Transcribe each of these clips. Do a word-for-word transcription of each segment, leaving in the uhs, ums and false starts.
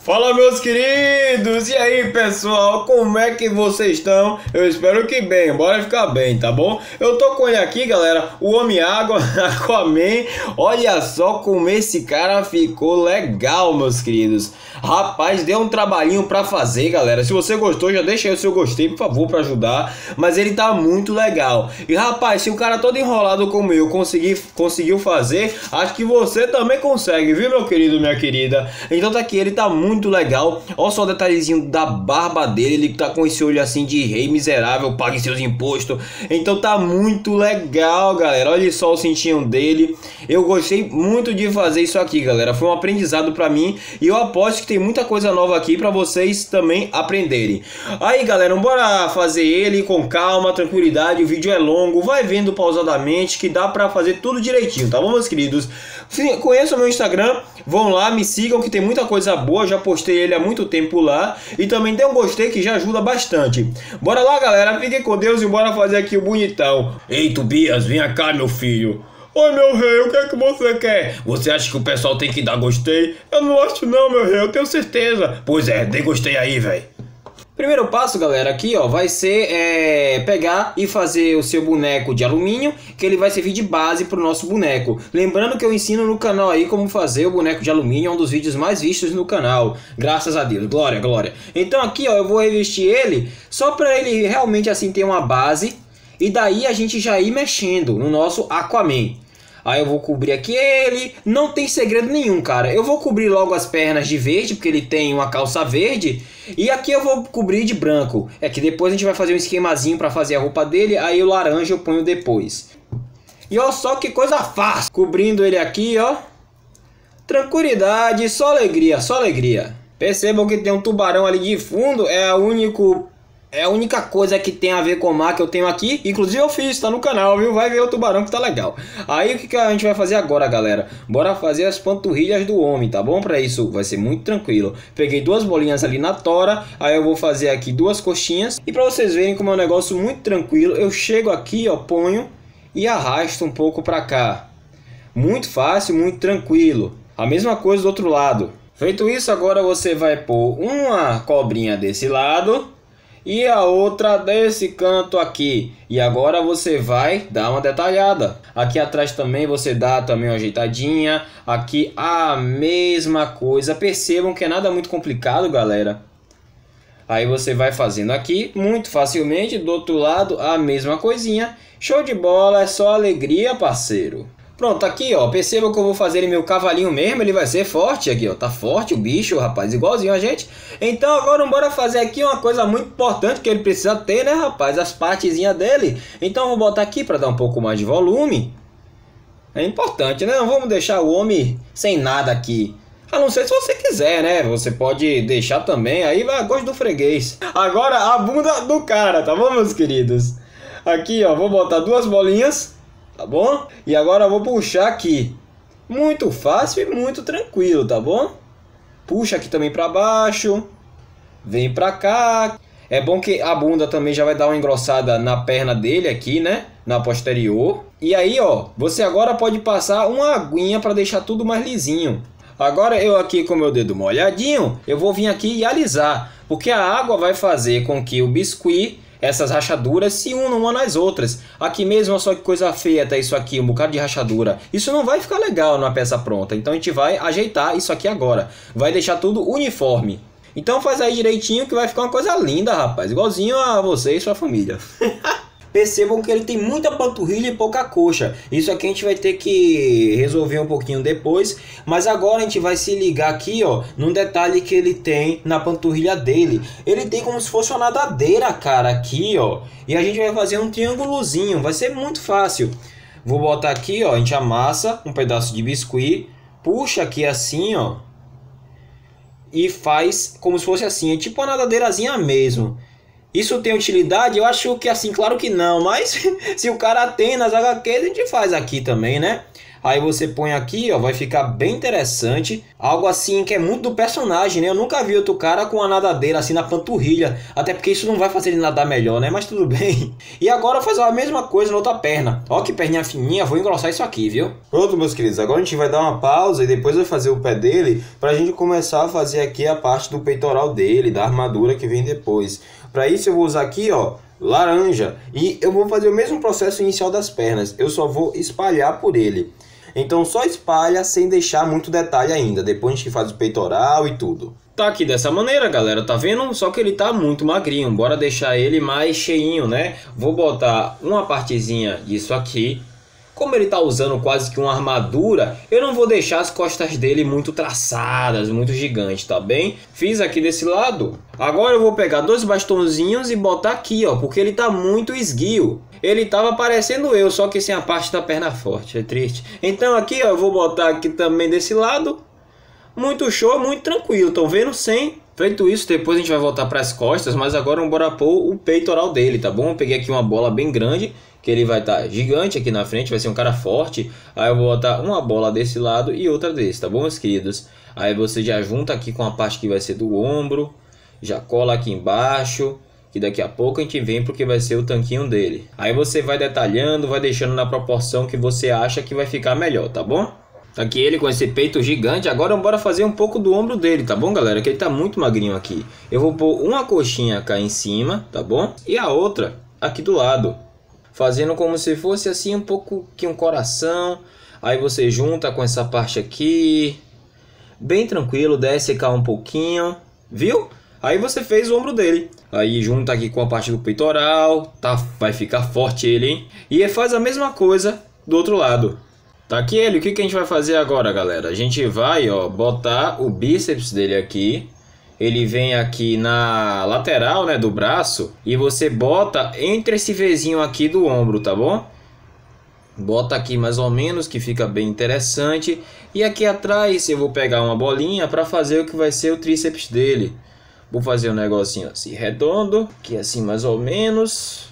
Fala, meus queridos! E aí, pessoal, como é que vocês estão? Eu espero que bem, bora ficar bem, tá bom? Eu tô com ele aqui, galera, o Homem-Água, Aquaman. Olha só como esse cara ficou legal, meus queridos. Rapaz, deu um trabalhinho pra fazer, galera. Se você gostou, já deixa aí o seu gostei, por favor, pra ajudar. Mas ele tá muito legal. E, rapaz, se o cara todo enrolado como eu conseguir, conseguiu fazer, acho que você também consegue, viu, meu querido, minha querida? Então tá aqui, ele tá muito muito legal. Olha só o detalhezinho da barba dele. Ele tá com esse olho assim de rei miserável, pague seus impostos. Então tá muito legal, galera. Olha só o cintinho dele. Eu gostei muito de fazer isso aqui, galera. Foi um aprendizado pra mim. E eu aposto que tem muita coisa nova aqui pra vocês também aprenderem. Aí, galera, bora fazer ele com calma, tranquilidade. O vídeo é longo. Vai vendo pausadamente que dá pra fazer tudo direitinho, tá bom, meus queridos? Conheçam o meu Instagram. Vão lá, me sigam que tem muita coisa boa. Já postei ele há muito tempo lá. E também tem um gostei que já ajuda bastante. Bora lá, galera. Fiquem com Deus e bora fazer aqui o bonitão. Ei, Tobias, vem cá, meu filho. Oi, meu rei, o que é que você quer? Você acha que o pessoal tem que dar gostei? Eu não acho não, meu rei, eu tenho certeza. Pois é, dê gostei aí, velho. Primeiro passo, galera, aqui ó, vai ser é, pegar e fazer o seu boneco de alumínio, que ele vai servir de base para o nosso boneco. Lembrando que eu ensino no canal aí como fazer o boneco de alumínio, é um dos vídeos mais vistos no canal. Graças a Deus, glória, glória. Então aqui ó, eu vou revestir ele só para ele realmente assim ter uma base. E daí a gente já ir mexendo no nosso Aquaman. Aí eu vou cobrir aqui ele, não tem segredo nenhum, cara. Eu vou cobrir logo as pernas de verde, porque ele tem uma calça verde. E aqui eu vou cobrir de branco. É que depois a gente vai fazer um esquemazinho para fazer a roupa dele. Aí o laranja eu ponho depois. E olha só que coisa fácil. Cobrindo ele aqui, ó. Tranquilidade, só alegria, só alegria. Percebam que tem um tubarão ali de fundo. É a único... É a única coisa que tem a ver com o mar que eu tenho aqui. Inclusive eu fiz, tá no canal, viu? Vai ver o tubarão que tá legal. Aí o que, que a gente vai fazer agora, galera? Bora fazer as panturrilhas do homem, tá bom? Pra isso vai ser muito tranquilo. Peguei duas bolinhas ali na tora. Aí eu vou fazer aqui duas coxinhas. E pra vocês verem como é um negócio muito tranquilo, eu chego aqui, ó, ponho e arrasto um pouco pra cá. Muito fácil, muito tranquilo. A mesma coisa do outro lado. Feito isso, agora você vai pôr uma cobrinha desse lado e a outra desse canto aqui. E agora você vai dar uma detalhada. Aqui atrás também você dá também uma ajeitadinha. Aqui a mesma coisa. Percebam que é nada muito complicado, galera. Aí você vai fazendo aqui muito facilmente. Do outro lado a mesma coisinha. Show de bola, é só alegria, parceiro. Pronto, aqui ó, perceba que eu vou fazer ele meu cavalinho mesmo, ele vai ser forte aqui ó, tá forte o bicho, rapaz, igualzinho a gente. Então agora bora fazer aqui uma coisa muito importante que ele precisa ter, né, rapaz, as partezinhas dele. Então eu vou botar aqui para dar um pouco mais de volume. É importante, né, não vamos deixar o homem sem nada aqui. A não ser se você quiser, né, você pode deixar também, aí vai a gosto do freguês. Agora a bunda do cara, tá bom, meus queridos? Aqui ó, vou botar duas bolinhas. Tá bom? E agora eu vou puxar aqui. Muito fácil e muito tranquilo, tá bom? Puxa aqui também pra baixo. Vem pra cá. É bom que a bunda também já vai dar uma engrossada na perna dele aqui, né? Na posterior. E aí, ó, você agora pode passar uma aguinha pra deixar tudo mais lisinho. Agora eu aqui com meu dedo molhadinho, eu vou vir aqui e alisar. Porque a água vai fazer com que o biscuit, essas rachaduras, se unam uma nas outras. Aqui mesmo, só que coisa feia tá isso aqui, um bocado de rachadura. Isso não vai ficar legal numa peça pronta. Então a gente vai ajeitar isso aqui agora. Vai deixar tudo uniforme. Então faz aí direitinho que vai ficar uma coisa linda, rapaz. Igualzinho a você e sua família. Percebam que ele tem muita panturrilha e pouca coxa. Isso aqui a gente vai ter que resolver um pouquinho depois. Mas agora a gente vai se ligar aqui, ó, num detalhe que ele tem na panturrilha dele. Ele tem como se fosse uma nadadeira, cara, aqui, ó. E a gente vai fazer um triângulozinho. Vai ser muito fácil. Vou botar aqui, ó, a gente amassa um pedaço de biscuit. Puxa aqui assim, ó. E faz como se fosse assim. É tipo uma nadadeirazinha mesmo. Isso tem utilidade? Eu acho que assim, claro que não, mas se o cara tem nas H Qs, a gente faz aqui também, né? Aí você põe aqui, ó, vai ficar bem interessante. Algo assim que é muito do personagem, né? Eu nunca vi outro cara com a nadadeira assim na panturrilha. Até porque isso não vai fazer ele nadar melhor, né? Mas tudo bem. E agora eu vou fazer a mesma coisa na outra perna. Ó que perninha fininha, vou engrossar isso aqui, viu? Pronto, meus queridos. Agora a gente vai dar uma pausa e depois eu vou fazer o pé dele, pra gente começar a fazer aqui a parte do peitoral dele, da armadura que vem depois. Para isso eu vou usar aqui, ó, laranja. E eu vou fazer o mesmo processo inicial das pernas. Eu só vou espalhar por ele. Então só espalha sem deixar muito detalhe ainda. Depois a gente faz o peitoral e tudo. Tá aqui dessa maneira, galera, tá vendo? Só que ele tá muito magrinho. Bora deixar ele mais cheinho, né? Vou botar uma partezinha disso aqui. Como ele tá usando quase que uma armadura, eu não vou deixar as costas dele muito traçadas, muito gigantes, tá bem? Fiz aqui desse lado. Agora eu vou pegar dois bastãozinhos e botar aqui, ó, porque ele tá muito esguio. Ele tava parecendo eu, só que sem a parte da perna forte, é triste. Então aqui, ó, eu vou botar aqui também desse lado. Muito show, muito tranquilo, estão vendo? Sem. Feito isso, depois a gente vai voltar para as costas, mas agora vamos bora pôr o peitoral dele, tá bom? Eu peguei aqui uma bola bem grande, que ele vai estar tá gigante aqui na frente, vai ser um cara forte. Aí eu vou botar uma bola desse lado e outra desse, tá bom, meus queridos? Aí você já junta aqui com a parte que vai ser do ombro, já cola aqui embaixo, que daqui a pouco a gente vem porque vai ser o tanquinho dele. Aí você vai detalhando, vai deixando na proporção que você acha que vai ficar melhor, tá bom? Tá aqui ele com esse peito gigante. Agora bora fazer um pouco do ombro dele, tá bom, galera? Que ele tá muito magrinho aqui. Eu vou pôr uma coxinha cá em cima, tá bom? E a outra aqui do lado, fazendo como se fosse assim um pouco que um coração. Aí você junta com essa parte aqui, bem tranquilo, desce cá um pouquinho, viu? Aí você fez o ombro dele. Aí junta aqui com a parte do peitoral, tá? Vai ficar forte ele, hein? E faz a mesma coisa do outro lado. Tá aqui ele, o que, que a gente vai fazer agora, galera? A gente vai, ó, botar o bíceps dele aqui. Ele vem aqui na lateral, né, do braço. E você bota entre esse vezinho aqui do ombro, tá bom? Bota aqui mais ou menos, que fica bem interessante. E aqui atrás eu vou pegar uma bolinha para fazer o que vai ser o tríceps dele. Vou fazer um negocinho assim redondo, aqui assim mais ou menos.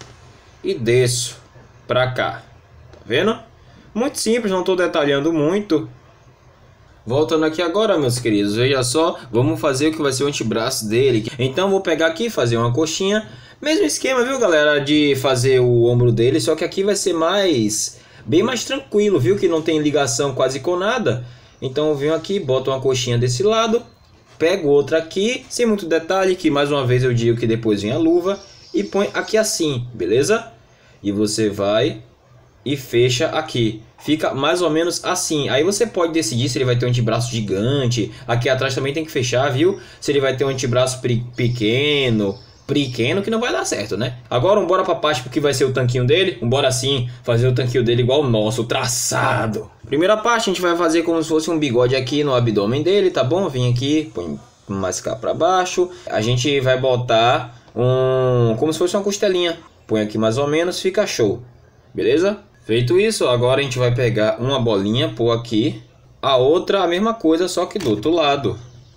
E desço pra cá, tá vendo? Muito simples, não estou detalhando muito. Voltando aqui agora, meus queridos, veja só, vamos fazer o que vai ser o antebraço dele. Então vou pegar aqui e fazer uma coxinha. Mesmo esquema, viu, galera, de fazer o ombro dele, só que aqui vai ser mais, bem mais tranquilo, viu, que não tem ligação quase com nada. Então eu venho aqui, boto uma coxinha desse lado, pego outra aqui, sem muito detalhe, que mais uma vez eu digo que depois vem a luva, e põe aqui assim, beleza? E você vai e fecha aqui. Fica mais ou menos assim. Aí você pode decidir se ele vai ter um antebraço gigante. Aqui atrás também tem que fechar, viu? Se ele vai ter um antebraço pequeno. Pequeno que não vai dar certo, né? Agora vamos pra parte porque vai ser o tanquinho dele. Vamos sim fazer o tanquinho dele igual o nosso, traçado. Primeira parte a gente vai fazer como se fosse um bigode aqui no abdômen dele, tá bom? Vem aqui, põe mais cá pra baixo. A gente vai botar um... como se fosse uma costelinha. Põe aqui mais ou menos, fica show. Beleza? Feito isso, agora a gente vai pegar uma bolinha, pôr aqui. A outra a mesma coisa, só que do outro lado.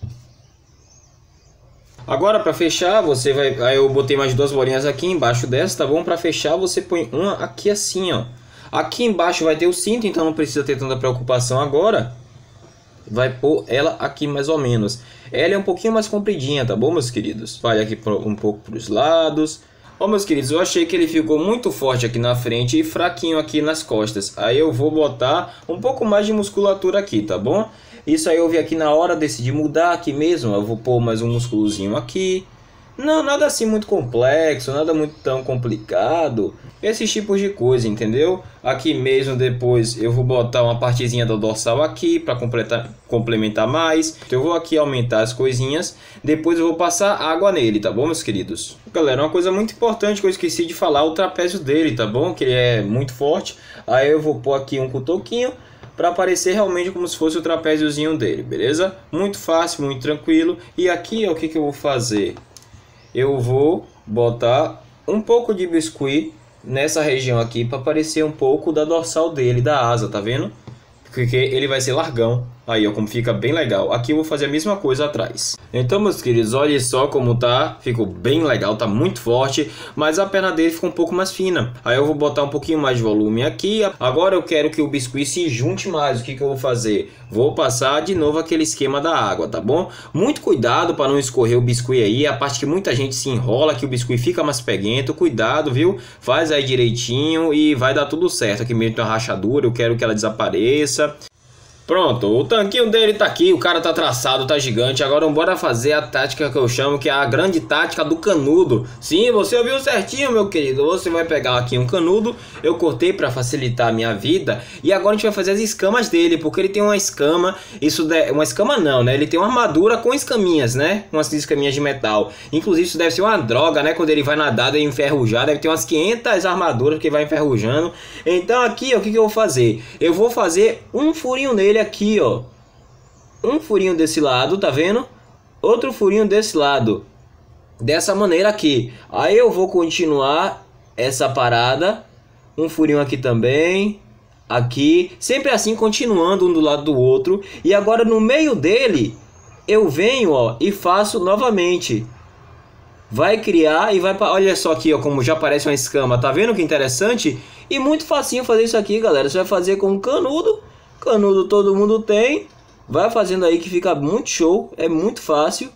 Agora para fechar, você vai... Aí eu botei mais duas bolinhas aqui embaixo dessa, tá bom? Para fechar você põe uma aqui assim, ó. Aqui embaixo vai ter o cinto, então não precisa ter tanta preocupação agora. Vai pôr ela aqui mais ou menos. Ela é um pouquinho mais compridinha, tá bom, meus queridos? Vai aqui um pouco para os lados. Ó, meus queridos, eu achei que ele ficou muito forte aqui na frente e fraquinho aqui nas costas. Aí eu vou botar um pouco mais de musculatura aqui, tá bom? Isso aí eu vi aqui na hora, decidi mudar aqui mesmo. Eu vou pôr mais um musculozinho aqui. Não, nada assim muito complexo, nada muito tão complicado. Esses tipos de coisa, entendeu? Aqui mesmo depois eu vou botar uma partezinha do dorsal aqui para completar, complementar mais. Então eu vou aqui aumentar as coisinhas. Depois eu vou passar água nele, tá bom, meus queridos? Galera, uma coisa muito importante que eu esqueci de falar, o trapézio dele, tá bom? Que ele é muito forte. Aí eu vou pôr aqui um cotoquinho para aparecer realmente como se fosse o trapéziozinho dele, beleza? Muito fácil, muito tranquilo. E aqui, ó, o que, que eu vou fazer? Eu vou botar um pouco de biscuit nessa região aqui para aparecer um pouco da dorsal dele, da asa, tá vendo? Porque ele vai ser largão. Aí, ó, como fica bem legal. Aqui eu vou fazer a mesma coisa atrás. Então, meus queridos, olha só como tá. Ficou bem legal, tá muito forte. Mas a perna dele ficou um pouco mais fina. Aí eu vou botar um pouquinho mais de volume aqui. Agora eu quero que o biscuit se junte mais. O que que eu vou fazer? Vou passar de novo aquele esquema da água, tá bom? Muito cuidado para não escorrer o biscuit aí. A parte que muita gente se enrola, que o biscuit fica mais peguento. Cuidado, viu? Faz aí direitinho e vai dar tudo certo. Aqui mesmo tem uma rachadura, eu quero que ela desapareça. Pronto, o tanquinho dele tá aqui, o cara tá traçado, tá gigante. Agora bora fazer a tática que eu chamo, que é a grande tática do canudo. Sim, você ouviu certinho, meu querido. Você vai pegar aqui um canudo, eu cortei pra facilitar a minha vida. E agora a gente vai fazer as escamas dele, porque ele tem uma escama, isso é uma escama não, né? Ele tem uma armadura com escaminhas, né? Umas escaminhas de metal. Inclusive isso deve ser uma droga, né? Quando ele vai nadar, deve enferrujar, deve ter umas quinhentas armaduras que vai enferrujando. Então aqui, ó, o que que eu vou fazer? Eu vou fazer um furinho nele aqui, ó, um furinho desse lado, tá vendo? Outro furinho desse lado, dessa maneira aqui. Aí eu vou continuar essa parada, um furinho aqui também, aqui, sempre assim continuando um do lado do outro. E agora no meio dele eu venho, ó, e faço novamente. Vai criar e vai para, olha só aqui, ó, como já parece uma escama, tá vendo que interessante? E muito facinho fazer isso aqui, galera. Você vai fazer com um canudo. Canudo todo mundo tem. Vai fazendo aí que fica muito show. É muito fácil.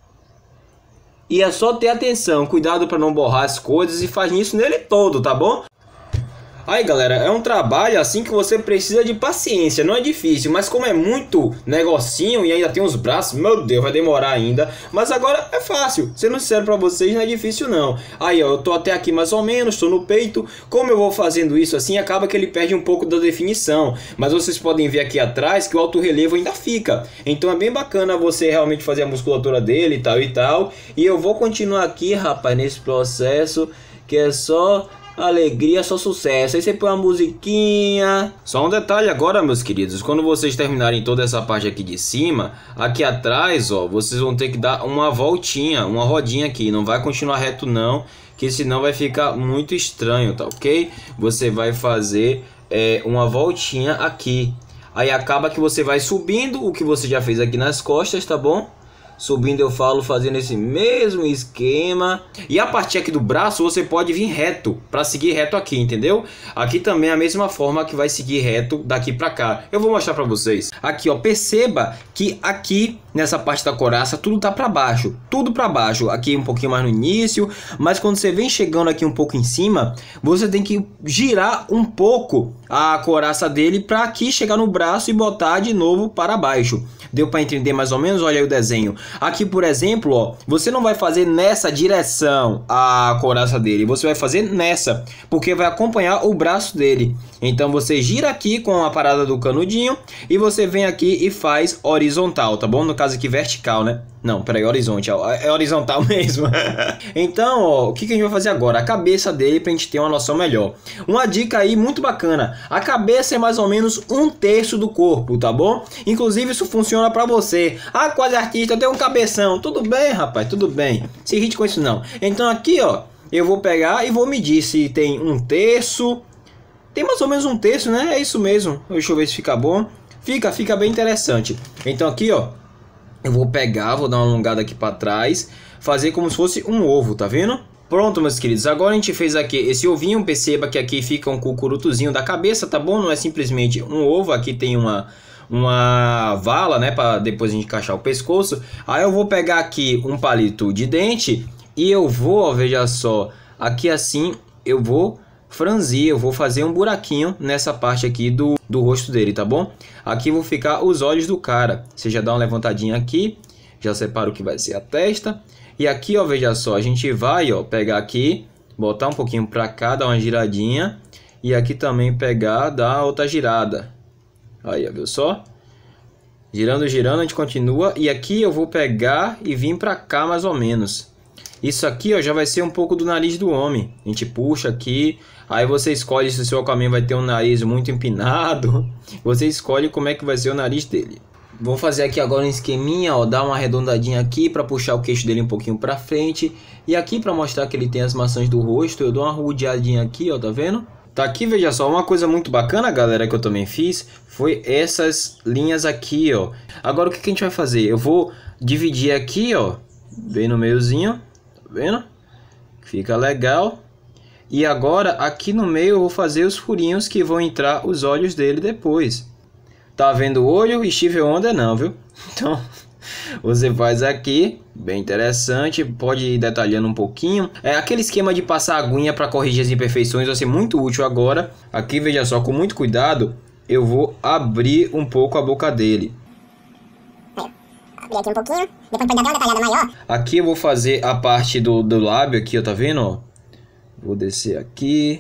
E é só ter atenção. Cuidado para não borrar as coisas. E faz isso nele todo, tá bom? Aí, galera, é um trabalho assim que você precisa de paciência, não é difícil, mas como é muito negocinho e ainda tem os braços, meu Deus, vai demorar ainda, mas agora é fácil, sendo sincero pra vocês, não é difícil não. Aí, ó, eu tô até aqui mais ou menos, tô no peito, como eu vou fazendo isso assim, acaba que ele perde um pouco da definição, mas vocês podem ver aqui atrás que o alto relevo ainda fica, então é bem bacana você realmente fazer a musculatura dele e tal e tal, e eu vou continuar aqui, rapaz, nesse processo, que é só... alegria, só sucesso. Aí você põe uma musiquinha. Só um detalhe agora, meus queridos, quando vocês terminarem toda essa parte aqui de cima, aqui atrás, ó, vocês vão ter que dar uma voltinha, uma rodinha aqui. Não vai continuar reto não, que senão vai ficar muito estranho, tá ok? Você vai fazer é, uma voltinha aqui. Aí acaba que você vai subindo o que você já fez aqui nas costas, tá bom? Subindo eu falo, fazendo esse mesmo esquema. E a partir aqui do braço você pode vir reto, para seguir reto aqui, entendeu? Aqui também é a mesma forma que vai seguir reto daqui para cá. Eu vou mostrar para vocês. Aqui, ó, perceba que aqui nessa parte da coraça tudo tá para baixo, tudo para baixo. Aqui um pouquinho mais no início, mas quando você vem chegando aqui um pouco em cima, você tem que girar um pouco a coraça dele para aqui chegar no braço e botar de novo para baixo. Deu para entender mais ou menos? Olha aí o desenho. Aqui, por exemplo, ó, você não vai fazer nessa direção a coraça dele, você vai fazer nessa, porque vai acompanhar o braço dele. Então você gira aqui com a parada do canudinho e você vem aqui e faz horizontal, tá bom? No caso aqui vertical, né? Não, peraí, horizontal, é horizontal mesmo. Então, ó, o que que a gente vai fazer agora? A cabeça dele, pra gente ter uma noção melhor. Uma dica aí muito bacana, a cabeça é mais ou menos um terço do corpo, tá bom? Inclusive isso funciona pra você. Ah, quase artista, eu tenho um cabeção. Tudo bem, rapaz, tudo bem. Se irrite com isso não. Então aqui, ó, eu vou pegar e vou medir se tem um terço. Tem mais ou menos um terço, né? É isso mesmo. Deixa eu ver se fica bom. Fica, fica bem interessante. Então aqui, ó, eu vou pegar, vou dar uma alongada aqui para trás, fazer como se fosse um ovo, tá vendo? Pronto, meus queridos, agora a gente fez aqui esse ovinho, perceba que aqui fica um cucurutuzinho da cabeça, tá bom? Não é simplesmente um ovo, aqui tem uma, uma vala, né, para depois a gente encaixar o pescoço. Aí eu vou pegar aqui um palito de dente e eu vou, ó, veja só, aqui assim eu vou franzir, eu vou fazer um buraquinho nessa parte aqui do, do rosto dele, tá bom? Aqui vão ficar os olhos do cara. Você já dá uma levantadinha aqui, já separa o que vai ser a testa. E aqui, ó, veja só, a gente vai, ó, pegar aqui, botar um pouquinho pra cá, dar uma giradinha. E aqui também pegar, dar outra girada. Aí, ó, viu só? Girando, girando, a gente continua. E aqui eu vou pegar e vir pra cá mais ou menos. Isso aqui, ó, já vai ser um pouco do nariz do homem. A gente puxa aqui, aí você escolhe se o seu caminho vai ter um nariz muito empinado. Você escolhe como é que vai ser o nariz dele. Vou fazer aqui agora um esqueminha, ó, dar uma arredondadinha aqui para puxar o queixo dele um pouquinho para frente. E aqui para mostrar que ele tem as maçãs do rosto, eu dou uma rodeadinha aqui, ó, tá vendo? Tá aqui, veja só, uma coisa muito bacana, galera, que eu também fiz foi essas linhas aqui, ó. Agora o que que a gente vai fazer? Eu vou dividir aqui, ó, bem no meiozinho, tá vendo? Fica legal. E agora aqui no meio eu vou fazer os furinhos que vão entrar os olhos dele depois. Tá vendo o olho? Stevie Wonder não, viu? Então você faz aqui, bem interessante, pode ir detalhando um pouquinho. É aquele esquema de passar aguinha para corrigir as imperfeições, vai ser muito útil agora. Aqui, veja só, com muito cuidado, eu vou abrir um pouco a boca dele. Abrir aqui um pouquinho, depois pode dar uma detalhada maior. Aqui eu vou fazer a parte do, do lábio aqui, ó, tá vendo, ó? Vou descer aqui,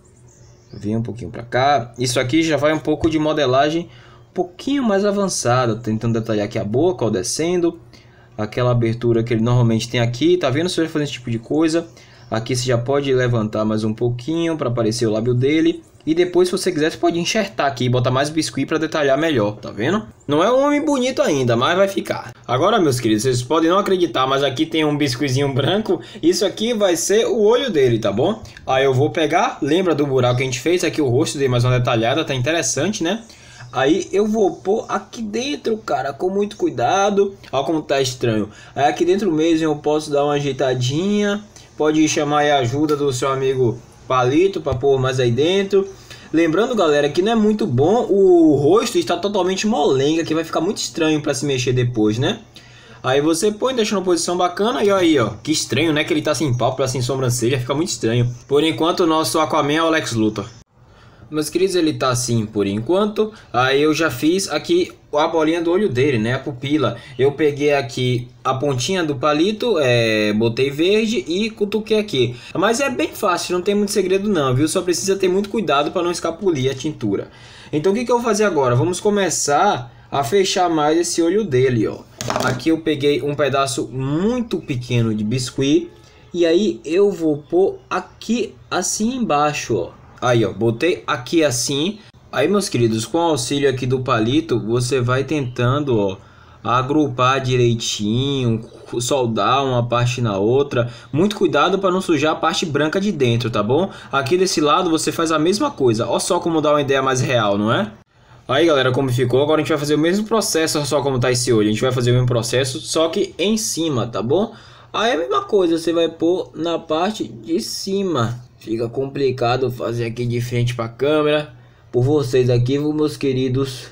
vir um pouquinho para cá. Isso aqui já vai um pouco de modelagem um pouquinho mais avançada, tentando detalhar aqui a boca, ó, descendo. Aquela abertura que ele normalmente tem aqui, tá vendo? Se você vai fazer esse tipo de coisa, aqui você já pode levantar mais um pouquinho para aparecer o lábio dele. E depois, se você quiser, você pode enxertar aqui e botar mais biscuit para detalhar melhor, tá vendo? Não é um homem bonito ainda, mas vai ficar. Agora, meus queridos, vocês podem não acreditar, mas aqui tem um biscuitzinho branco. Isso aqui vai ser o olho dele, tá bom? Aí eu vou pegar, lembra do buraco que a gente fez? Aqui o rosto dele mais uma detalhada, tá interessante, né? Aí eu vou pôr aqui dentro, cara, com muito cuidado. Olha como tá estranho. Aí aqui dentro mesmo eu posso dar uma ajeitadinha. Pode chamar aí a ajuda do seu amigo Palito para pôr mais aí dentro. Lembrando, galera, que não é muito bom o rosto está totalmente molenga, que vai ficar muito estranho para se mexer depois, né? Aí você põe, deixa numa posição bacana e aí, ó. Que estranho, né? Que ele tá sem pálpebra, sem sobrancelha, fica muito estranho. Por enquanto, o nosso Aquaman é o Lex Luthor. Meus queridos, ele tá assim por enquanto. Aí eu já fiz aqui a bolinha do olho dele, né? A pupila. Eu peguei aqui a pontinha do palito, é, botei verde e cutuquei aqui. Mas é bem fácil, não tem muito segredo não, viu? Só precisa ter muito cuidado para não escapulir a tintura. Então o que que eu vou fazer agora? Vamos começar a fechar mais esse olho dele, ó. Aqui eu peguei um pedaço muito pequeno de biscuit. E aí eu vou pôr aqui assim embaixo, ó. Aí, ó, botei aqui assim. Aí, meus queridos, com o auxílio aqui do palito, você vai tentando, ó, agrupar direitinho, soldar uma parte na outra. Muito cuidado para não sujar a parte branca de dentro, tá bom? Aqui desse lado você faz a mesma coisa. Ó só como dá uma ideia mais real, não é? Aí, galera, como ficou, agora a gente vai fazer o mesmo processo, olha só como tá esse olho. A gente vai fazer o mesmo processo, só que em cima, tá bom? Aí a mesma coisa, você vai pôr na parte de cima. Fica complicado fazer aqui de frente para a câmera por vocês aqui, meus queridos.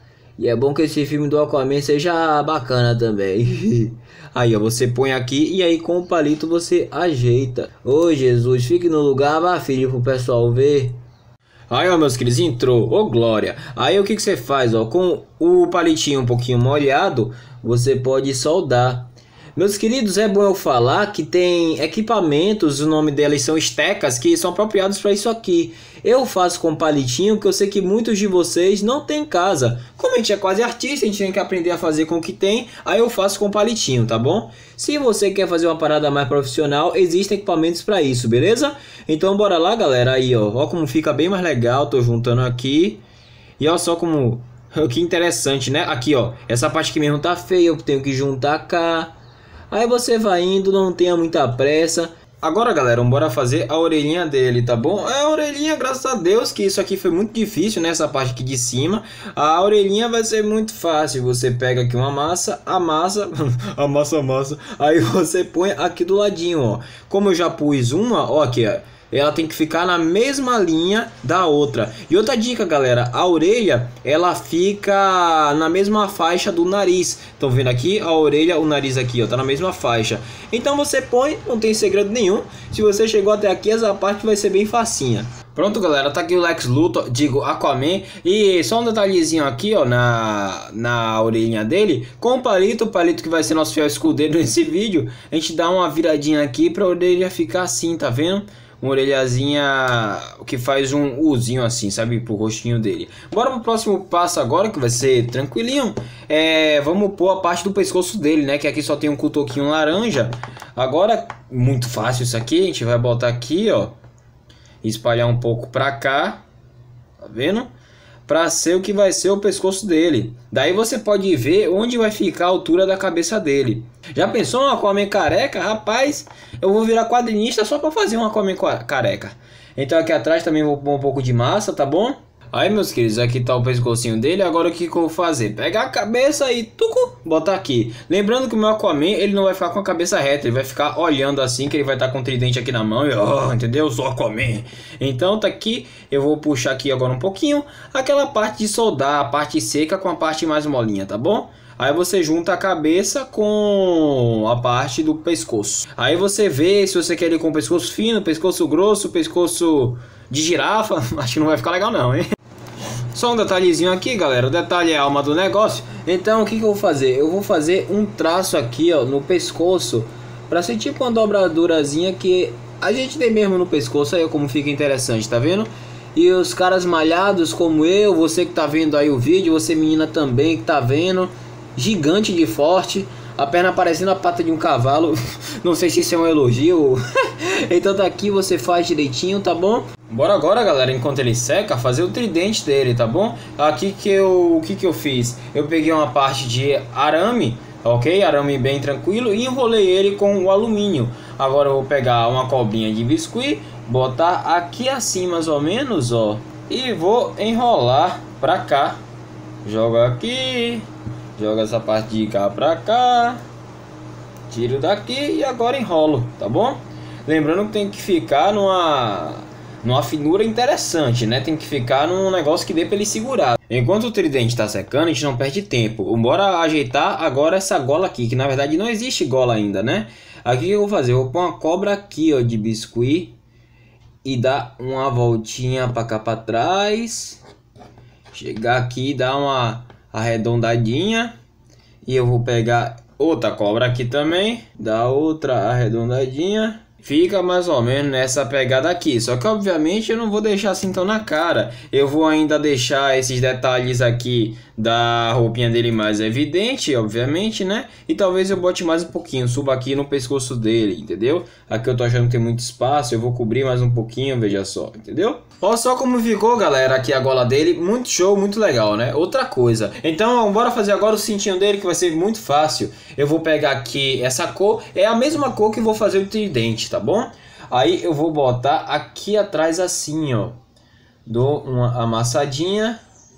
E é bom que esse filme do Aquaman seja bacana também. Aí, ó, você põe aqui e aí com o palito você ajeita. Ô, Jesus, fique no lugar, vá, filho, pro pessoal ver. Aí, ó, meus queridos, entrou. Ô, glória. Aí, o que que você faz, ó? Com o palitinho um pouquinho molhado, você pode soldar. Meus queridos, é bom eu falar que tem equipamentos, o nome deles são estecas, que são apropriados para isso aqui. Eu faço com palitinho, que eu sei que muitos de vocês não tem em casa. Como a gente é quase artista, a gente tem que aprender a fazer com o que tem, aí eu faço com palitinho, tá bom? Se você quer fazer uma parada mais profissional, existem equipamentos para isso, beleza? Então bora lá, galera, aí ó, ó como fica bem mais legal, tô juntando aqui. E ó só como, que interessante, né? Aqui ó, essa parte aqui mesmo tá feia, eu tenho que juntar cá. Aí você vai indo, não tenha muita pressa. Agora, galera, bora fazer a orelhinha dele, tá bom? É a orelhinha, graças a Deus, que isso aqui foi muito difícil, nessa parte aqui de cima. A orelhinha vai ser muito fácil. Você pega aqui uma massa, amassa, amassa, amassa. Aí você põe aqui do ladinho, ó. Como eu já pus uma, ó, aqui, ó. Ela tem que ficar na mesma linha da outra. E outra dica, galera, a orelha, ela fica na mesma faixa do nariz. Estão vendo aqui? A orelha, o nariz aqui, ó, tá na mesma faixa. Então você põe, não tem segredo nenhum. Se você chegou até aqui, essa parte vai ser bem facinha. Pronto, galera, tá aqui o Lex Luthor, digo, Aquaman. E só um detalhezinho aqui, ó, na, na orelhinha dele. Com o palito, o palito que vai ser nosso fiel escudeiro nesse vídeo, a gente dá uma viradinha aqui pra orelha ficar assim, tá vendo? Uma orelhazinha que faz um Uzinho assim, sabe? Pro rostinho dele. Bora pro próximo passo agora, que vai ser tranquilinho. É, vamos pôr a parte do pescoço dele, né? Que aqui só tem um cotoquinho laranja. Agora, muito fácil isso aqui. A gente vai botar aqui, ó. Espalhar um pouco pra cá. Tá vendo? Pra ser o que vai ser o pescoço dele. Daí você pode ver onde vai ficar a altura da cabeça dele. Já pensou um Aquaman careca? Rapaz, eu vou virar quadrinista só pra fazer um Aquaman careca. Então aqui atrás também vou pôr um pouco de massa, tá bom? Aí, meus queridos, aqui tá o pescocinho dele. Agora o que, que eu vou fazer? Pegar a cabeça e tucu, botar aqui. Lembrando que o meu Aquaman, ele não vai ficar com a cabeça reta. Ele vai ficar olhando assim, que ele vai estar com o tridente aqui na mão. E, oh, entendeu? Eu sou Aquaman. Então tá aqui. Eu vou puxar aqui agora um pouquinho. Aquela parte de soldar, a parte seca com a parte mais molinha, tá bom? Aí você junta a cabeça com a parte do pescoço. Aí você vê se você quer ele com pescoço fino, pescoço grosso, pescoço de girafa. Acho que não vai ficar legal não, hein? Só um detalhezinho aqui, galera. O detalhe é a alma do negócio. Então o que, que eu vou fazer? Eu vou fazer um traço aqui, ó, no pescoço, pra ser tipo uma dobradurazinha que a gente tem mesmo no pescoço. Aí como fica interessante, tá vendo? E os caras malhados como eu, você que tá vendo aí o vídeo, você menina também que tá vendo, gigante de forte, a perna parecendo a pata de um cavalo. Não sei se isso é um elogio. Então tá aqui, você faz direitinho, tá bom? Bora agora, galera, enquanto ele seca, fazer o tridente dele, tá bom? Aqui que eu, o que que eu fiz? Eu peguei uma parte de arame, ok? Arame bem tranquilo, e enrolei ele com o alumínio. Agora eu vou pegar uma cobrinha de biscuit, botar aqui assim mais ou menos, ó, e vou enrolar pra cá. Joga aqui, joga essa parte de cá pra cá, tiro daqui e agora enrolo, tá bom? Lembrando que tem que ficar numa, numa finura interessante, né? Tem que ficar num negócio que dê pra ele segurar. Enquanto o tridente tá secando, a gente não perde tempo. Bora ajeitar agora essa gola aqui, que na verdade não existe gola ainda, né? Aqui o que eu vou fazer? Eu vou pôr uma cobra aqui, ó, de biscuit e dar uma voltinha pra cá pra trás. Chegar aqui e dar uma arredondadinha. E eu vou pegar outra cobra aqui também, dar outra arredondadinha. Fica mais ou menos nessa pegada aqui. Só que obviamente eu não vou deixar assim tão na cara. Eu vou ainda deixar esses detalhes aqui da roupinha dele mais evidente, obviamente, né? E talvez eu bote mais um pouquinho, suba aqui no pescoço dele, entendeu? Aqui eu tô achando que tem muito espaço, eu vou cobrir mais um pouquinho, veja só, entendeu? Olha só como ficou, galera, aqui a gola dele. Muito show, muito legal, né? Outra coisa. Então, bora fazer agora o cintinho dele, que vai ser muito fácil. Eu vou pegar aqui essa cor. É a mesma cor que eu vou fazer o tridente, tá bom? Aí eu vou botar aqui atrás assim, ó. Dou uma amassadinha.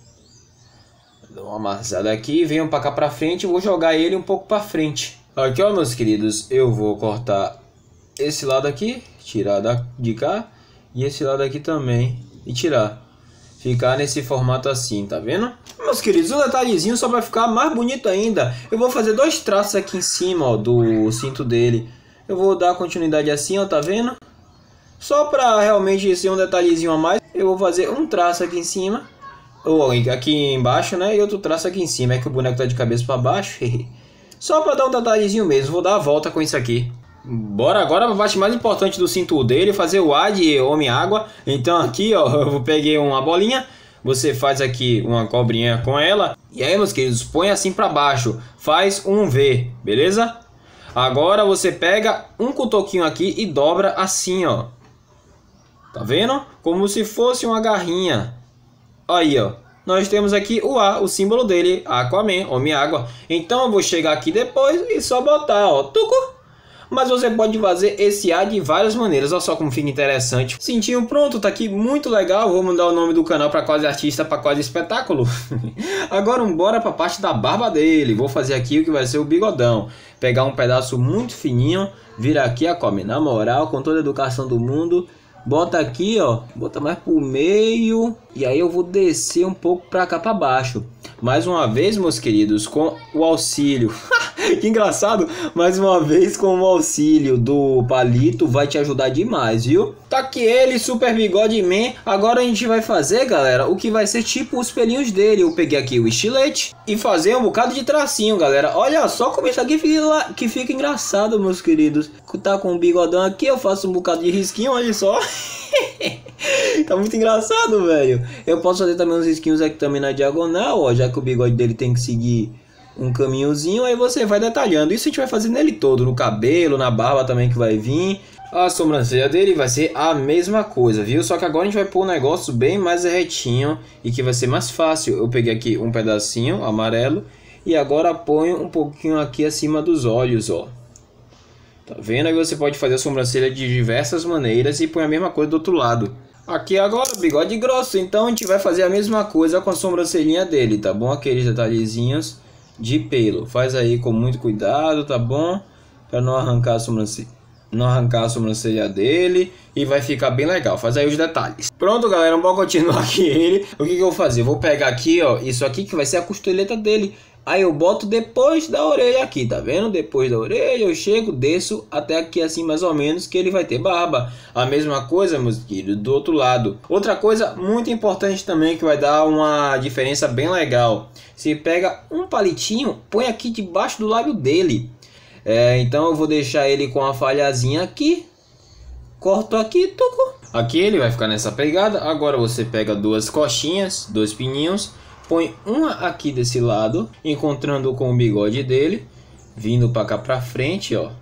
Dou uma amassada aqui. Venho pra cá pra frente e vou jogar ele um pouco pra frente. Aqui, ó, meus queridos. Eu vou cortar esse lado aqui. Tirar da, de cá. E esse lado aqui também. E tirar. Ficar nesse formato assim, tá vendo? Meus queridos, um detalhezinho só para ficar mais bonito ainda. Eu vou fazer dois traços aqui em cima, ó, do cinto dele. Eu vou dar continuidade assim, ó, tá vendo? Só para realmente ser um detalhezinho a mais. Eu vou fazer um traço aqui em cima. Ou aqui embaixo, né? E outro traço aqui em cima. É que o boneco tá de cabeça para baixo. Só para dar um detalhezinho mesmo. Vou dar a volta com isso aqui. Bora agora para a parte mais importante do cinto dele, fazer o A de Homem-Água. Então aqui, ó, eu peguei uma bolinha. Você faz aqui uma cobrinha com ela. E aí, meus queridos, põe assim para baixo. Faz um V, beleza? Agora você pega um cotoquinho aqui e dobra assim, ó. Tá vendo? Como se fosse uma garrinha. Aí, ó. Nós temos aqui o A, o símbolo dele, Aquaman, Homem-Água. Então eu vou chegar aqui depois e só botar, ó, tucu. Mas você pode fazer esse A de várias maneiras. Olha só como fica interessante. Cintinho pronto, tá aqui muito legal. Vou mudar o nome do canal para Quase Artista, para Quase Espetáculo. Agora bora para a parte da barba dele. Vou fazer aqui o que vai ser o bigodão. Pegar um pedaço muito fininho, virar aqui a come. Na moral, com toda a educação do mundo. Bota aqui, ó. Bota mais pro meio. E aí eu vou descer um pouco para cá para baixo. Mais uma vez, meus queridos, com o auxílio. Que engraçado, mais uma vez com o auxílio do palito vai te ajudar demais, viu? Tá aqui ele, Super Bigode Man. Agora a gente vai fazer, galera, o que vai ser tipo os pelinhos dele. Eu peguei aqui o estilete e fazer um bocado de tracinho, galera. Olha só como isso aqui fica, que fica engraçado, meus queridos. Tá com o bigodão aqui, eu faço um bocado de risquinho, olha só. Tá muito engraçado, velho. Eu posso fazer também uns risquinhos aqui também na diagonal, ó, já que o bigode dele tem que seguir um caminhozinho, aí você vai detalhando. Isso a gente vai fazer nele todo, no cabelo, na barba também que vai vir. A sobrancelha dele vai ser a mesma coisa, viu? Só que agora a gente vai pôr um negócio bem mais retinho e que vai ser mais fácil. Eu peguei aqui um pedacinho amarelo e agora ponho um pouquinho aqui acima dos olhos, ó. Tá vendo? Aí você pode fazer a sobrancelha de diversas maneiras e põe a mesma coisa do outro lado. Aqui agora, bigode grosso. Então a gente vai fazer a mesma coisa com a sobrancelhinha dele, tá bom? Aqueles detalhezinhos de pelo. Faz aí com muito cuidado, tá bom? Pra não arrancar a sobrancelha, não arrancar a sobrancelha dele. E vai ficar bem legal. Faz aí os detalhes. Pronto, galera, vamos continuar aqui ele. O que que eu vou fazer? Eu vou pegar aqui, ó, isso aqui que vai ser a costeleta dele. Aí eu boto depois da orelha aqui, tá vendo? Depois da orelha eu chego, desço até aqui assim mais ou menos, que ele vai ter barba. A mesma coisa, meus queridos, do outro lado. Outra coisa muito importante também que vai dar uma diferença bem legal. Você pega um palitinho, põe aqui debaixo do lábio dele. É, então eu vou deixar ele com a falhazinha aqui. Corto aqui, tuco. Aqui ele vai ficar nessa pegada. Agora você pega duas coxinhas, dois pininhos. Põe uma aqui desse lado, encontrando com o bigode dele, vindo para cá para frente, ó.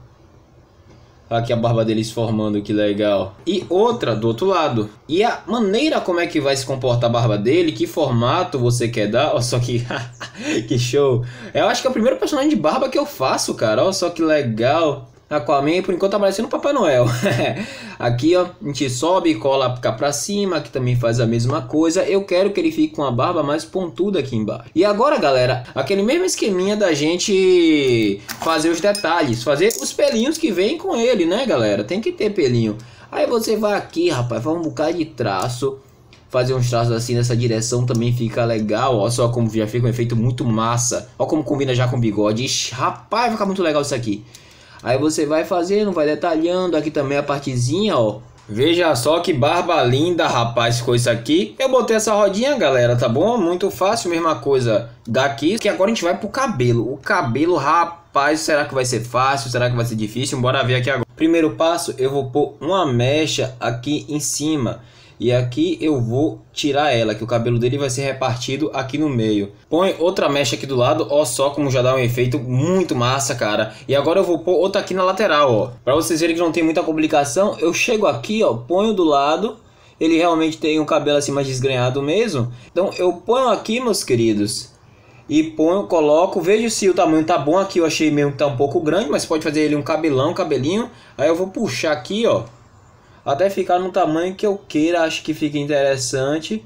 Aqui a barba dele se formando, que legal. E outra do outro lado. E a maneira como é que vai se comportar a barba dele, que formato você quer dar, ó, só que que show. Eu acho que é o primeiro personagem de barba que eu faço, cara, ó, só que legal. Aquaman, por enquanto tá parecendo o Papai Noel. Aqui, ó, a gente sobe e cola cá pra cima, aqui também faz a mesma coisa. Eu quero que ele fique com a barba mais pontuda aqui embaixo. E agora, galera, aquele mesmo esqueminha da gente fazer os detalhes, fazer os pelinhos que vem com ele, né, galera? Tem que ter pelinho. Aí você vai aqui, rapaz, faz um bocado de traço. Fazer uns traços assim nessa direção também fica legal. Ó, só como já fica um efeito muito massa. Ó como combina já com o bigode. Ixi, rapaz, vai ficar muito legal isso aqui. Aí você vai fazendo, vai detalhando. Aqui também a partezinha, ó. Veja só que barba linda, rapaz, ficou isso aqui. Eu botei essa rodinha, galera, tá bom? Muito fácil, mesma coisa daqui. Que agora a gente vai pro cabelo. O cabelo, rapaz, será que vai ser fácil? Será que vai ser difícil? Bora ver aqui agora. Primeiro passo, eu vou pôr uma mecha aqui em cima. E aqui eu vou tirar ela, que o cabelo dele vai ser repartido aqui no meio. Põe outra mecha aqui do lado, ó só como já dá um efeito muito massa, cara. E agora eu vou pôr outra aqui na lateral, ó. Pra vocês verem que não tem muita complicação, eu chego aqui, ó, ponho do lado. Ele realmente tem um cabelo assim mais desgrenhado mesmo. Então eu ponho aqui, meus queridos. E ponho, coloco, vejo se o tamanho tá bom aqui. Eu achei mesmo que tá um pouco grande, mas pode fazer ele um cabelão, um cabelinho. Aí eu vou puxar aqui, ó. Até ficar no tamanho que eu queira, acho que fica interessante.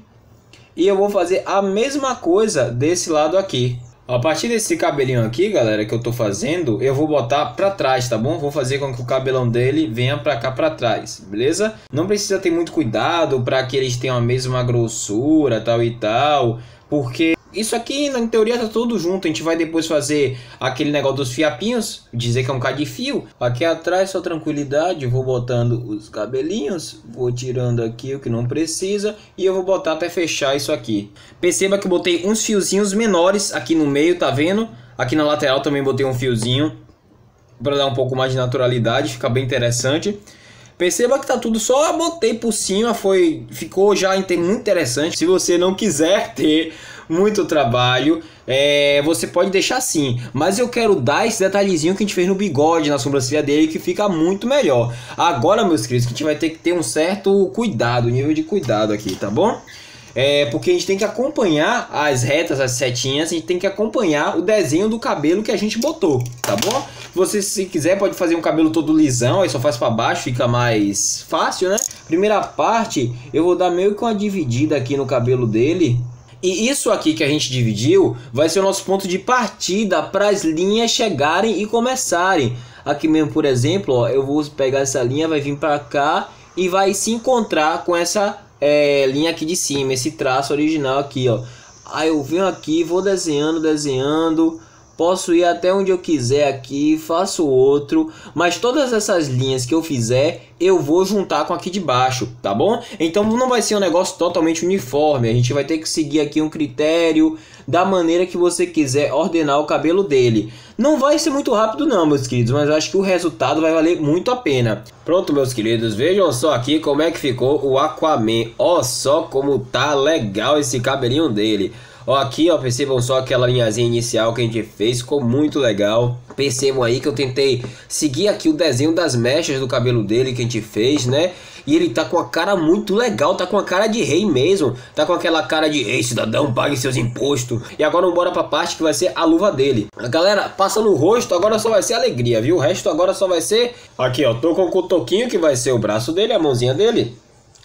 E eu vou fazer a mesma coisa desse lado aqui. A partir desse cabelinho aqui, galera, que eu tô fazendo, eu vou botar pra trás, tá bom? Vou fazer com que o cabelão dele venha pra cá pra trás, beleza? Não precisa ter muito cuidado pra que eles tenham a mesma grossura, tal e tal. Porque isso aqui, na teoria, tá tudo junto. A gente vai depois fazer aquele negócio dos fiapinhos, dizer que é um bocado de fio. Aqui atrás, só tranquilidade, vou botando os cabelinhos, vou tirando aqui o que não precisa e eu vou botar até fechar isso aqui. Perceba que eu botei uns fiozinhos menores aqui no meio, tá vendo? Aqui na lateral também botei um fiozinho para dar um pouco mais de naturalidade, fica bem interessante. Perceba que tá tudo só, botei por cima, foi, ficou já muito interessante. Se você não quiser ter muito trabalho, é, você pode deixar assim. Mas eu quero dar esse detalhezinho que a gente fez no bigode, na sobrancelha dele, que fica muito melhor. Agora, meus queridos, que a gente vai ter que ter um certo cuidado, nível de cuidado aqui, tá bom? É, porque a gente tem que acompanhar as retas, as setinhas, a gente tem que acompanhar o desenho do cabelo que a gente botou, tá bom? Você, se quiser, pode fazer um cabelo todo lisão, aí só faz pra baixo, fica mais fácil, né? Primeira parte, eu vou dar meio que uma dividida aqui no cabelo dele. E isso aqui que a gente dividiu vai ser o nosso ponto de partida para as linhas chegarem e começarem. Aqui mesmo, por exemplo, ó, eu vou pegar essa linha, vai vir para cá e vai se encontrar com essa é, linha aqui de cima, esse traço original aqui, ó. Aí eu venho aqui, vou desenhando, desenhando. Posso ir até onde eu quiser aqui, faço outro, mas todas essas linhas que eu fizer, eu vou juntar com aqui de baixo, tá bom? Então não vai ser um negócio totalmente uniforme, a gente vai ter que seguir aqui um critério da maneira que você quiser ordenar o cabelo dele. Não vai ser muito rápido não, meus queridos, mas eu acho que o resultado vai valer muito a pena. Pronto, meus queridos, vejam só aqui como é que ficou o Aquaman. Ó só como tá legal esse cabelinho dele. Ó, aqui, ó, percebam só aquela linhazinha inicial que a gente fez, ficou muito legal. Percebam aí que eu tentei seguir aqui o desenho das mechas do cabelo dele que a gente fez, né? E ele tá com a cara muito legal, tá com a cara de rei mesmo. Tá com aquela cara de, ei cidadão, pague seus impostos. E agora bora pra parte que vai ser a luva dele. A galera, passa no rosto, agora só vai ser alegria, viu? O resto agora só vai ser... Aqui, ó, tô com o cotoquinho que vai ser o braço dele, a mãozinha dele.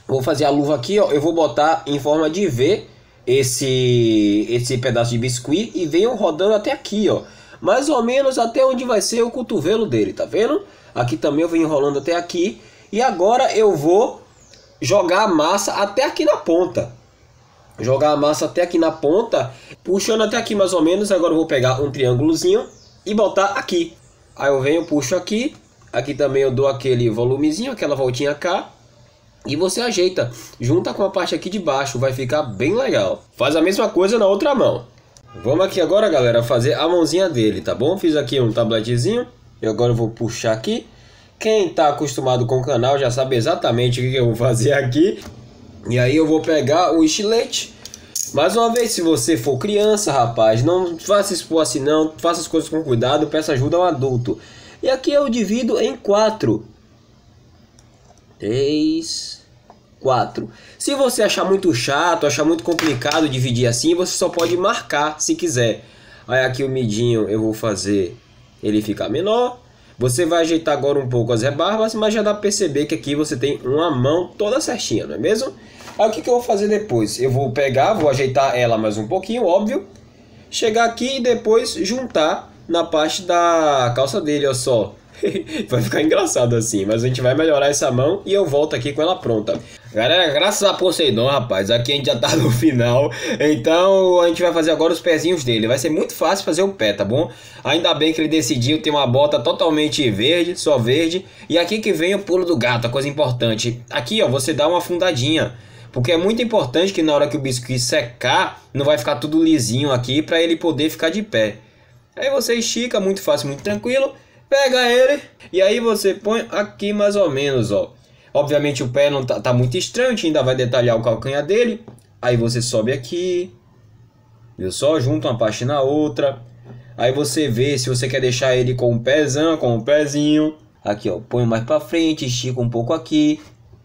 Vou fazer a luva aqui, ó. Eu vou botar em forma de V esse, esse pedaço de biscuit e venho rodando até aqui, ó. Mais ou menos até onde vai ser o cotovelo dele, tá vendo? Aqui também eu venho enrolando até aqui. E agora eu vou jogar a massa até aqui na ponta. Jogar a massa até aqui na ponta, puxando até aqui mais ou menos. Agora eu vou pegar um triângulozinho e botar aqui. Aí eu venho, puxo aqui. Aqui também eu dou aquele volumezinho, aquela voltinha cá. E você ajeita, junta com a parte aqui de baixo, vai ficar bem legal. Faz a mesma coisa na outra mão. Vamos aqui agora, galera, fazer a mãozinha dele, tá bom? Fiz aqui um tabletezinho. E agora eu vou puxar aqui. Quem tá acostumado com o canal já sabe exatamente o que eu vou fazer aqui. E aí eu vou pegar o estilete. Mais uma vez, se você for criança, rapaz, não faça isso assim não. Faça as coisas com cuidado, peça ajuda a um adulto. E aqui eu divido em quatro. Três, quatro. Se você achar muito chato, achar muito complicado dividir assim, você só pode marcar se quiser. Aí aqui o midinho eu vou fazer ele ficar menor. Você vai ajeitar agora um pouco as rebarbas, mas já dá para perceber que aqui você tem uma mão toda certinha, não é mesmo? Aí o que, que eu vou fazer depois? Eu vou pegar, vou ajeitar ela mais um pouquinho, óbvio. Chegar aqui e depois juntar na parte da calça dele, olha só. Vai ficar engraçado assim, mas a gente vai melhorar essa mão e eu volto aqui com ela pronta. Galera, graças a Poseidon, rapaz, aqui a gente já tá no final. Então a gente vai fazer agora os pezinhos dele. Vai ser muito fácil fazer o pé, tá bom? Ainda bem que ele decidiu ter uma bota totalmente verde, só verde. E aqui que vem o pulo do gato, a coisa importante. Aqui, ó, você dá uma afundadinha. Porque é muito importante que na hora que o biscuit secar, não vai ficar tudo lisinho aqui para ele poder ficar de pé. Aí você estica, muito fácil, muito tranquilo. Pega ele e aí você põe aqui mais ou menos, ó. Obviamente o pé não tá, tá muito estranho, a gente ainda vai detalhar o calcanhar dele. Aí você sobe aqui, viu só? Junta uma parte na outra. Aí você vê se você quer deixar ele com um pezão, com um pezinho. Aqui, ó, põe mais pra frente, estica um pouco aqui.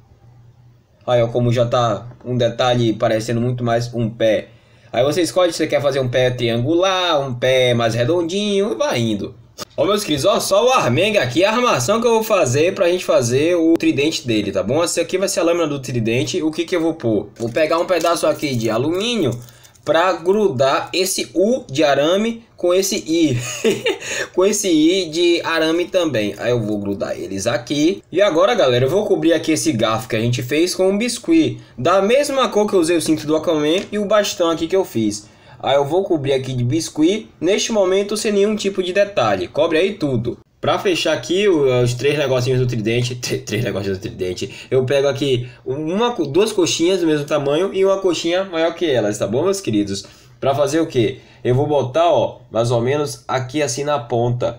Aí, ó, como já tá um detalhe parecendo muito mais um pé. Aí você escolhe se você quer fazer um pé triangular, um pé mais redondinho e vai indo. Ó, meus queridos, ó, só o armenga aqui, a armação que eu vou fazer pra gente fazer o tridente dele, tá bom? Essa aqui vai ser a lâmina do tridente. O que que eu vou pôr? Vou pegar um pedaço aqui de alumínio pra grudar esse U de arame com esse I. Com esse I de arame também. Aí eu vou grudar eles aqui. E agora, galera, eu vou cobrir aqui esse garfo que a gente fez com um biscuit. Da mesma cor que eu usei o cinto do Aquaman e o bastão aqui que eu fiz. Aí eu vou cobrir aqui de biscuit, neste momento sem nenhum tipo de detalhe. Cobre aí tudo. Pra fechar aqui os três negocinhos do tridente, três negocinhos do tridente, eu pego aqui uma, duas coxinhas do mesmo tamanho e uma coxinha maior que elas, tá bom, meus queridos? Pra fazer o que? Eu vou botar, ó, mais ou menos aqui assim na ponta.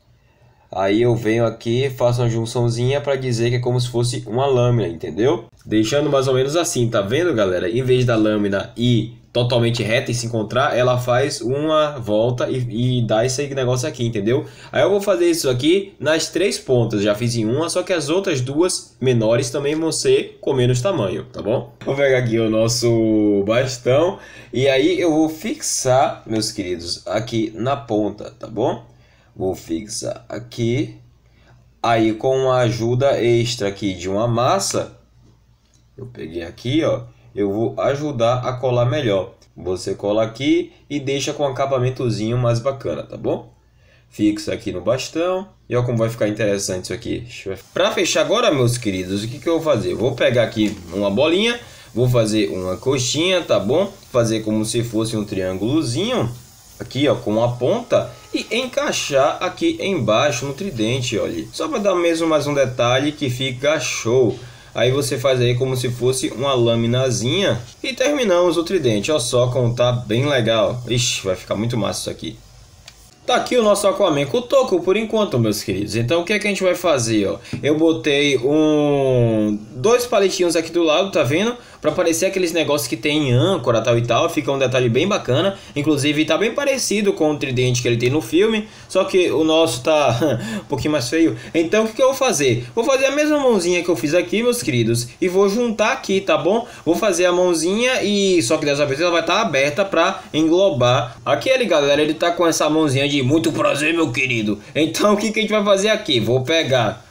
Aí eu venho aqui, faço uma junçãozinha para dizer que é como se fosse uma lâmina, entendeu? Deixando mais ou menos assim, tá vendo, galera? Em vez da lâmina ir totalmente reta e se encontrar, ela faz uma volta e, e dá esse negócio aqui, entendeu? Aí eu vou fazer isso aqui nas três pontas, já fiz em uma, só que as outras duas menores também vão ser com menos tamanho, tá bom? Vou pegar aqui o nosso bastão e aí eu vou fixar, meus queridos, aqui na ponta, tá bom? Vou fixar aqui, aí com a ajuda extra aqui de uma massa, eu peguei aqui, ó, eu vou ajudar a colar melhor. Você cola aqui e deixa com um acabamentozinho mais bacana, tá bom? Fixa aqui no bastão. E olha como vai ficar interessante isso aqui. Para fechar agora, meus queridos, o que, que eu vou fazer? Vou pegar aqui uma bolinha, vou fazer uma coxinha, tá bom? Fazer como se fosse um triângulozinho. Aqui, ó, com a ponta. E encaixar aqui embaixo no tridente, olha. Só para dar mesmo mais um detalhe que fica show. Aí você faz aí como se fosse uma laminazinha. E terminamos o tridente. Olha só como tá bem legal. Ixi, vai ficar muito massa isso aqui. Tá aqui o nosso Aquaman com o toco por enquanto, meus queridos. Então o que é que a gente vai fazer, ó? Eu botei um... dois palitinhos aqui do lado, tá vendo? Pra parecer aqueles negócios que tem em âncora, tal e tal. Fica um detalhe bem bacana. Inclusive tá bem parecido com o tridente que ele tem no filme. Só que o nosso tá um pouquinho mais feio. Então o que, que eu vou fazer? Vou fazer a mesma mãozinha que eu fiz aqui, meus queridos. E vou juntar aqui, tá bom? Vou fazer a mãozinha e... só que dessa vez ela vai estar aberta pra englobar. Aquele, galera, ele tá com essa mãozinha de muito prazer, meu querido. Então o que, que a gente vai fazer aqui? Vou pegar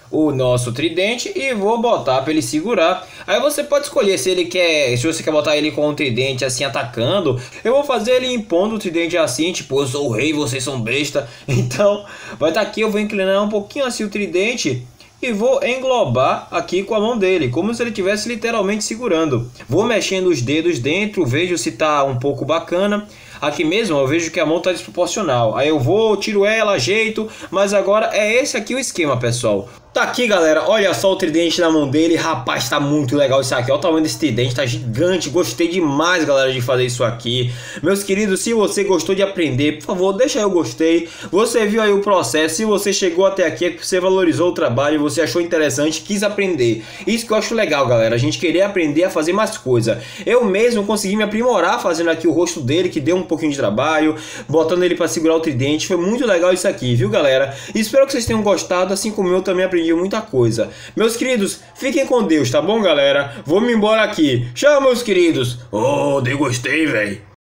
o nosso tridente e vou botar para ele segurar. Aí você pode escolher se ele quer, se você quer botar ele com o tridente assim atacando. Eu vou fazer ele impondo o tridente assim, tipo, eu sou o rei, vocês são besta. Então, vai estar aqui, eu vou inclinar um pouquinho assim o tridente e vou englobar aqui com a mão dele, como se ele estivesse literalmente segurando. Vou mexendo os dedos dentro, vejo se tá um pouco bacana. Aqui mesmo eu vejo que a mão tá desproporcional. Aí eu vou, tiro ela, ajeito. Mas agora é esse aqui o esquema, pessoal. Tá aqui, galera, olha só o tridente na mão dele. Rapaz, tá muito legal isso aqui. Olha o tamanho desse tridente, tá gigante. Gostei demais, galera, de fazer isso aqui. Meus queridos, se você gostou de aprender, por favor, deixa aí o gostei. Você viu aí o processo. Se você chegou até aqui, é que você valorizou o trabalho, você achou interessante, quis aprender. Isso que eu acho legal, galera, a gente querer aprender a fazer mais coisa. Eu mesmo consegui me aprimorar fazendo aqui o rosto dele, que deu um pouquinho de trabalho, botando ele para segurar o tridente. Foi muito legal isso aqui, viu, galera? Espero que vocês tenham gostado, assim como eu também aprendi muita coisa. Meus queridos, fiquem com Deus, tá bom, galera? Vou me embora aqui. Tchau, meus queridos. Oh, dei gostei, velho.